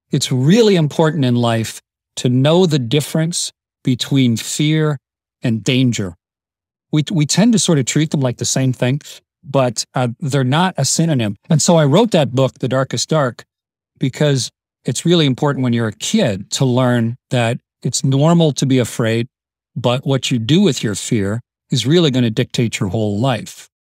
it's really important in life to know the difference between fear and danger. We tend to sort of treat them like the same thing, but they're not a synonym. And so I wrote that book, The Darkest Dark, because it's really important when you're a kid to learn that it's normal to be afraid, but what you do with your fear is really going to dictate your whole life.